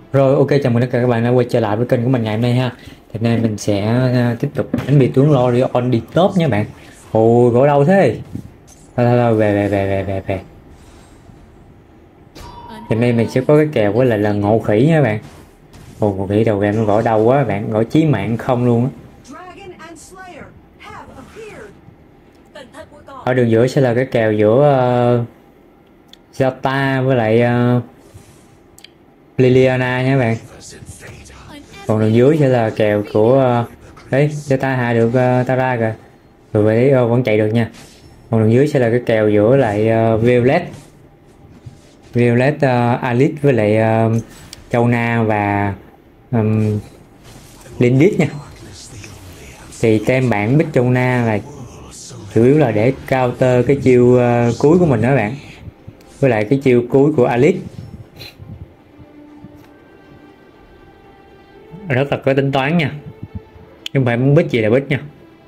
Rồi, ok, chào mừng tất cả các bạn đã quay trở lại với kênh của mình ngày hôm nay ha. Thì nay mình sẽ tiếp tục đánh bị tướng Lorion đi top nha bạn. Ồ, gõ đâu thế? Thôi, về. Thì nay mình sẽ có cái kèo với lại là ngộ khỉ nha bạn. Ồ, ngộ khỉ đầu game nó gõ đau quá bạn, gõ chí mạng không luôn á. Ở đường giữa sẽ là cái kèo giữa Zata với lại Liliana nha bạn. Còn đường dưới sẽ là kèo của đấy, Zeta hạ được Tara kìa. Rồi vậy vẫn chạy được nha. Còn đường dưới sẽ là cái kèo giữa lại Violet Alice với lại Châu Na và um, Lindis nha. Thì tem bản Bích Châu Na là chủ yếu là để counter cái chiêu cuối của mình đó bạn, với lại cái chiêu cuối của Alice. Rất là có tính toán nha, không phải muốn bích gì là bích nha.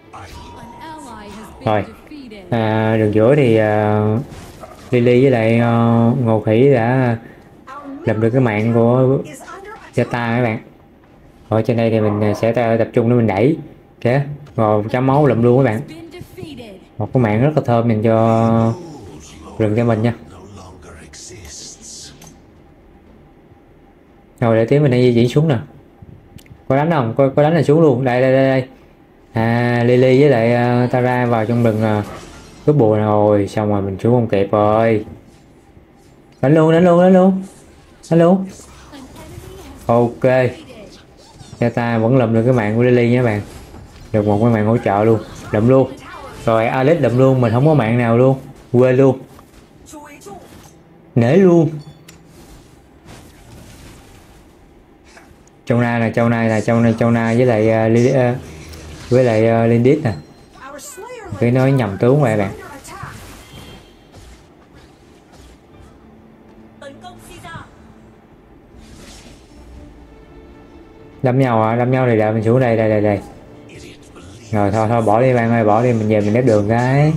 Rồi đường giữa thì Lily với lại Ngô Khỉ đã làm được cái mạng của Zeta các bạn. Ở trên đây thì mình sẽ tập trung để mình đẩy kìa, rồi chấm máu lụm luôn các bạn. Một cái mạng rất là thơm dành cho rừng cho mình nha. Rồi để tí mình đi di chuyển xuống nè, có đánh không, có đánh là xuống luôn. Đây Lily với lại Tara vào trong rừng cướp bùa rồi, xong rồi mình xuống không kịp rồi. Đánh luôn. Ok, ta vẫn lụm được cái mạng của Lily nha các bạn, được một cái mạng hỗ trợ luôn, lụm luôn. Rồi Alex lụm luôn, mình không có mạng nào luôn, quên luôn, nể luôn. Châu Na với lại Lindis nè, cái nói nhầm tướng rồi bạn. Đâm nhau thì đợi mình xuống đây. Rồi thôi bỏ đi bạn ơi, bỏ đi, mình về mình đép đường cái.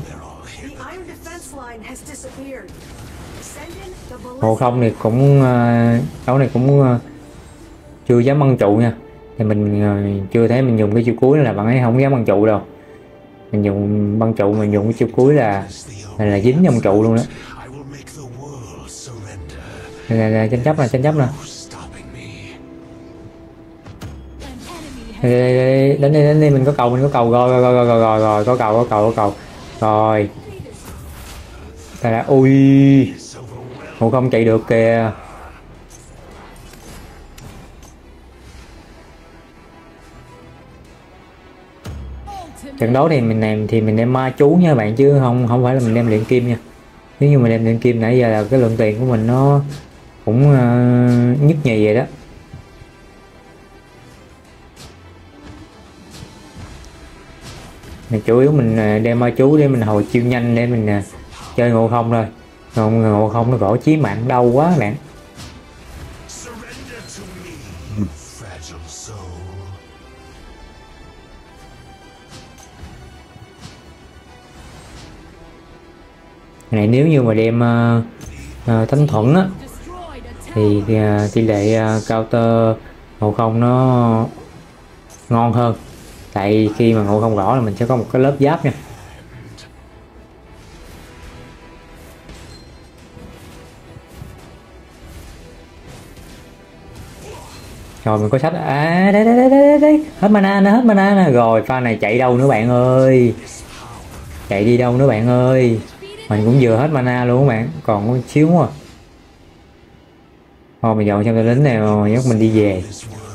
Hộ không thì cũng đấu này cũng chưa dám băng trụ nha. Thì mình chưa thấy mình dùng cái chiêu cuối là bạn ấy không dám băng trụ đâu. Mình dùng băng trụ, mình dùng cái chiêu cuối là dính trong trụ luôn đó. Đây, tranh chấp nè. Đây, đánh đi, mình có cầu rồi, có cầu rồi. Đây là ui, Ngộ không chạy được kìa. Trận đấu thì mình đem ma chú nha bạn, chứ không phải là mình đem luyện kim nha. Nếu như mình đem luyện kim nãy giờ là cái lượng tiền của mình nó cũng nhức nhì vậy đó. Mình chủ yếu mình đem ma chú để mình hồi chiêu nhanh để mình chơi ngộ không thôi. Ngộ không nó gõ chí mạng đau quá bạn. Này nếu như mà đem thánh thuẫn á thì tỷ lệ counter ngộ không nó ngon hơn, tại khi mà ngộ không gõ là mình sẽ có một cái lớp giáp nha. Rồi mình có sách đây, hết mana nè. Rồi pha này chạy đâu nữa bạn ơi, chạy đi đâu nữa bạn ơi, mình cũng vừa hết mana luôn các bạn, còn có xíu à. Thôi mình dọn xong cái lính này rồi nhắc mình đi về.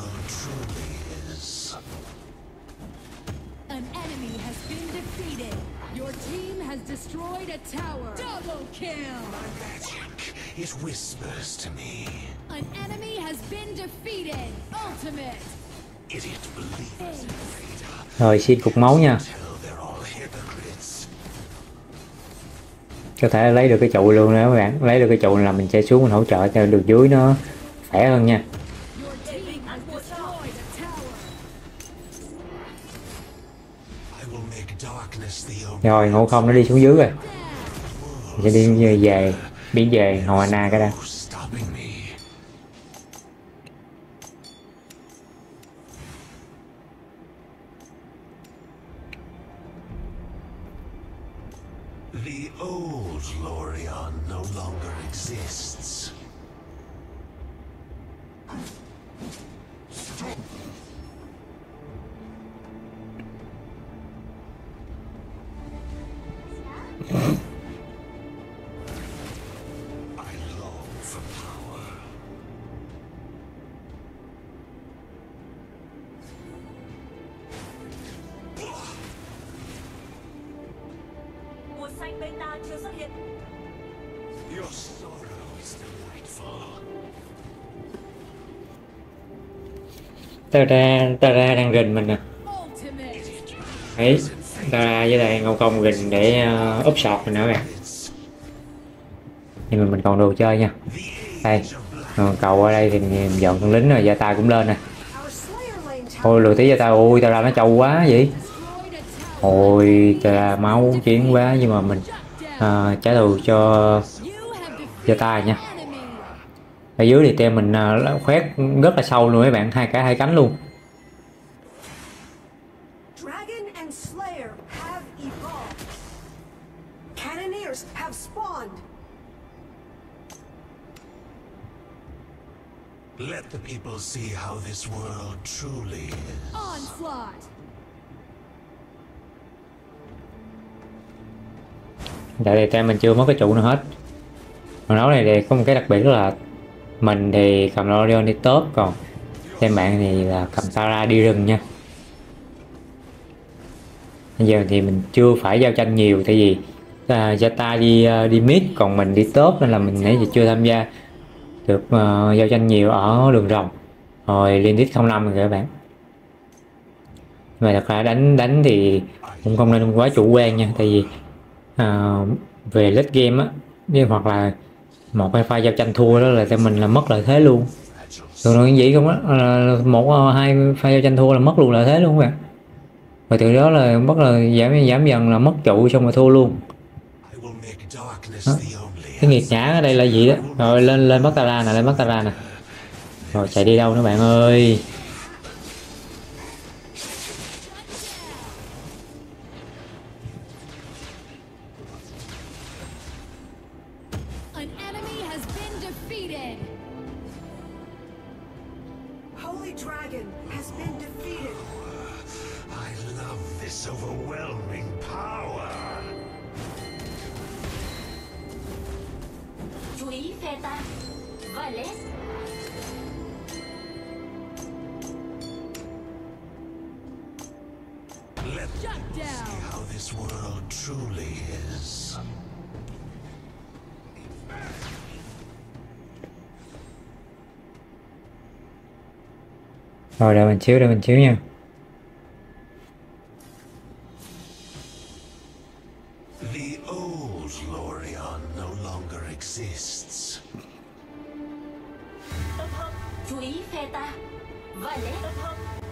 Rồi xin cục máu nha, có thể lấy được cái trụ luôn đó các bạn. Lấy được cái trụ là mình sẽ xuống mình hỗ trợ cho đường dưới nó khỏe hơn nha. Rồi ngộ không nó đi xuống dưới rồi, mình sẽ đi về biến về Hòa Na cái đã. The old Lorien no longer exists. I long for power. Mùa xanh beta chưa xuất hiện. Your sorrow is delightful. Ta ra đang rình mình nè. Ấy, ta ra với lại Ngô Công rình để úp sọt mình nữa bạn. Nhưng mà mình còn đồ chơi nha. Đây, cầu ở đây thì mình dọn con lính rồi, gia ta cũng lên nè. Ôi lùi tí gia ta, ôi ta ra nó trâu quá vậy. Ôi ta ra máu chiến quá, nhưng mà mình trả thù cho gia ta nha. Ở dưới thì tem mình khoét rất là sâu luôn các bạn, hai cánh luôn. Dragon and Slayer have evolved. Cannoneers have spawned. Let the people see how this world truly is. Onslaught. Tại đây tem mình chưa mất cái trụ nào hết. Còn đấu này thì có một cái đặc biệt đó là mình thì cầm Lorien đi top, còn tem bạn thì là cầm Tara đi rừng nha. Bây giờ thì mình chưa phải giao tranh nhiều, tại vì Zata đi mid, còn mình đi top, nên là mình nãy giờ chưa tham gia được giao tranh nhiều ở đường rồng. Rồi liên tiếp 05 rồi các bạn. Nhưng mà thật ra đánh thì cũng không nên quá chủ quan nha, tại vì về late game á, hoặc là một hai pha giao tranh thua đó là tại mình là mất lợi thế luôn. Thường thường như vậy không á, một hai pha giao tranh thua là mất luôn lợi thế luôn các bạn. Và từ đó là bắt là giảm dần là mất trụ xong rồi thua luôn. Đó. Cái nghiệt ngã ở đây là gì đó. Rồi lên bắt Tara nè, lên bắt Tara nè. Rồi chạy đi đâu nữa bạn ơi. An enemy has been defeated. Holy Dragon has been defeated. I love this overwhelming power. Chú ý Theta. Violet. Let Shut people down. see how this world truly is. Rồi đợi mình xíu nha. The old Lorien no longer exists. Tập hợp. Chú ý Theta. Violet. Tập hợp.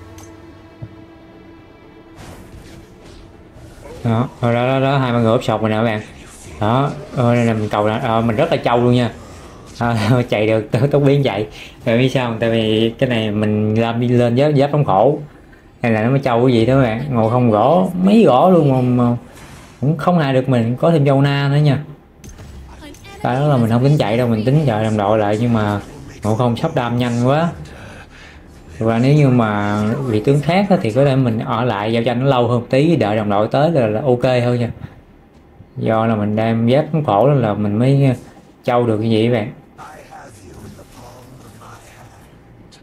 Đó, hai ba người ốp sọc rồi nè các bạn. Đó, đây là mình cầu là mình rất là trâu luôn nha. Chạy được tốc biến chạy. Rồi biết sao không? Tại vì cái này mình làm đi lên giáp thống khổ, hay là nó mới trâu cái gì đó các bạn. Ngồi không gõ mấy gõ luôn mà cũng không hại được mình, có thêm dâu na nữa nha. Tại đó là mình không tính chạy đâu, mình tính chờ đồng đội lại, nhưng mà ngộ không sắp đam nhanh quá. Và nếu như mà vị tướng khác thì có thể mình ở lại giao tranh nó lâu hơn tí, đợi đồng đội tới là ok hơn nha. Do là mình đang giáp thống khổ nên là mình mới trâu được cái gì các bạn. I have you in the palm of my hand.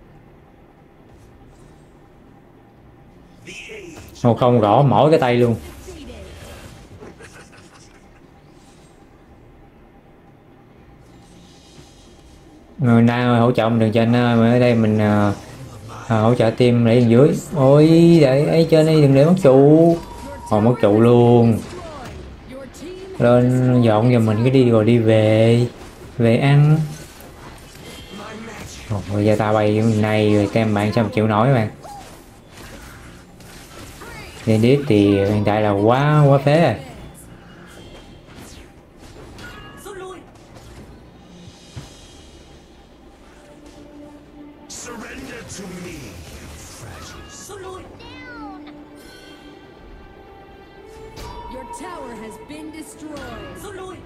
The age Ngộ không gõ mỗi cái tay luôn. Người đang hỗ trợ mình đường trên, mà ở đây mình hỗ trợ team để dưới. Ôi để ấy trên đây đừng để mất trụ. Mất trụ luôn. Your team Lên dọn cho mình cái đi rồi đi về ăn. Rồi giờ ta bay này rồi tem bạn sao mà chịu nổi các bạn. Liên thì hiện tại là quá phế rồi. Rút lui. surrender to me, you fragile. Rút lui. Your tower has been destroyed. Rút lui.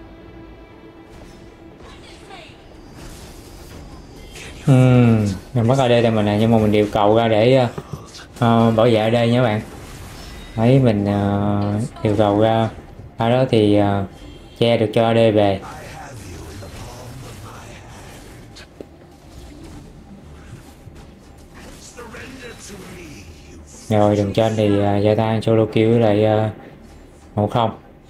Mình bắt AD đây mình nè, nhưng mà mình điều cầu ra để bảo vệ ở đây nha các bạn. Đấy, mình điều cầu ra ở đó thì che được cho AD về. Rồi đường trên thì gia tăng solo kill với lại 1-0.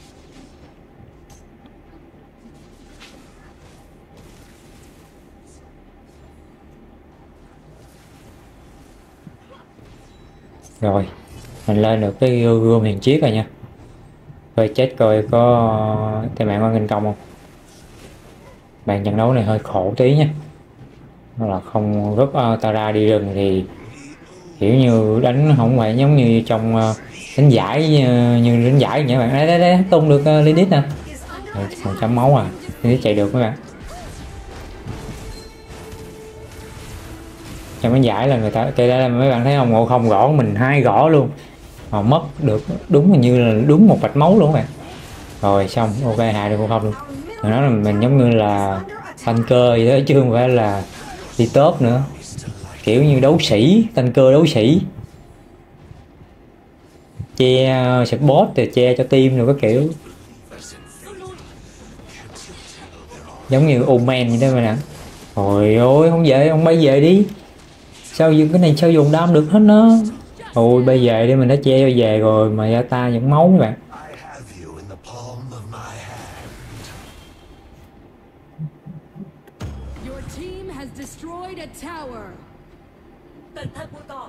Rồi mình lên được cái gươm hiền chiết rồi nha. Rồi chết coi có tay mạng có kinh công không. Bàn trận đấu này hơi khổ tí nha, đó là không rút Tara đi rừng thì kiểu như đánh không phải giống như trong đánh giải như đánh giải nhỉ bạn. Đấy tung được Lilith nè, còn chấm máu à, Lilith chạy được các bạn. Trong đánh giải là người ta kể ra là mấy bạn thấy không, Ngộ Không gõ mình 2 gõ luôn mà mất được đúng như là đúng 1 vạch máu luôn các bạn. Rồi xong ok, hạ được Ngộ Không luôn. Rồi nói là mình giống như là tanker vậy đó chứ không phải là đi top nữa, kiểu như đấu sĩ, tanker đấu sĩ, che support thì che cho team rồi cái kiểu giống như Omen vậy đó mà nè. Trời ơi không về, ông bay về đi, sao dùng cái này sao dùng đam được hết nó. Ôi bay về đi, mình đã che cho về rồi mà ra ta những máu các bạn. I have you in the palm of my hand. Your team has destroyed a tower. Cẩn thận bụi cỏ.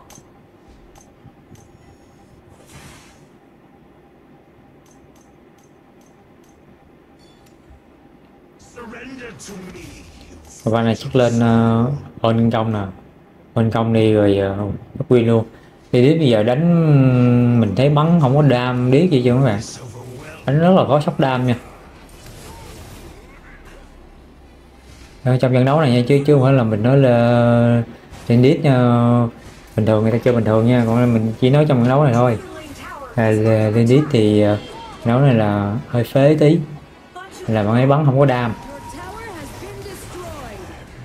Surrender to me. Và bạn này chắc lên ôn công nè, ôn công đi rồi bắt win luôn. Thì đến bây giờ đánh mình thấy bắn không có đam điếc gì chứ các bạn, đánh rất là có sốc đam nha. Trong trận đấu này nha, chứ không phải là mình nói là trên đít bình thường người ta chơi bình thường nha, còn mình chỉ nói trong trận đấu này thôi. Lên đít thì đấu này là hơi phế tí, là bạn ấy bắn không có đam. Your tower has been destroyed.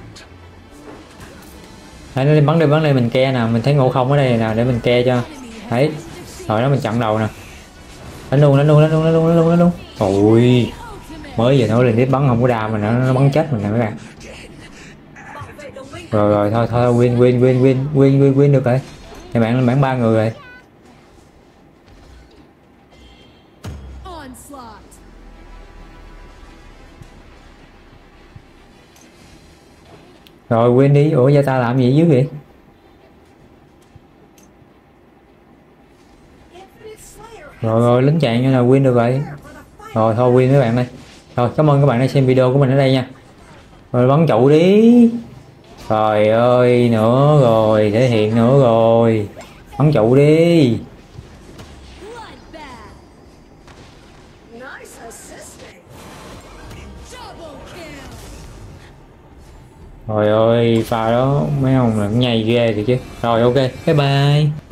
Đấy, bắn đi mình ke nè, mình thấy Ngộ Không ở đây nè để mình ke cho. Đấy, rồi đó mình chặn đầu nè, đánh luôn. Ôi mới giờ nói lên đít bắn không có đam mà nó bắn chết mình nè các bạn. Bảo vệ đồng minh. Rồi thôi win được rồi. Các bạn lên bảng 3 người rồi. Onslaught. Rồi win đi. Ủa gia ta làm gì dưới vậy? Rồi lính chạy như là win được rồi. Rồi thôi win mấy bạn đây. Rồi cảm ơn các bạn đã xem video của mình ở đây nha. Rồi bắn trụ đi. Trời ơi nữa rồi, thể hiện nữa rồi. Bắn trụ đi. Bloodbath. Nice assisting. Double kill. Trời ơi pha đó mấy ông là nhây ghê thì chứ. Rồi ok, bye bye.